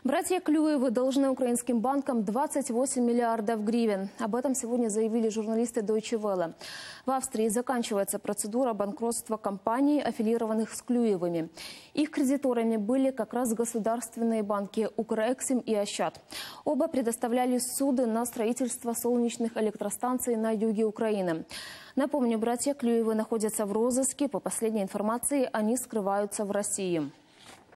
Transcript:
Братья Клюевы должны украинским банкам 28 миллиардов гривен. Об этом сегодня заявили журналисты Deutsche Welle. В Австрии заканчивается процедура банкротства компаний, аффилированных с Клюевыми. Их кредиторами были как раз государственные банки «Укрексим» и «Ощад». Оба предоставляли суды на строительство солнечных электростанций на юге Украины. Напомню, братья Клюевы находятся в розыске. По последней информации, они скрываются в России.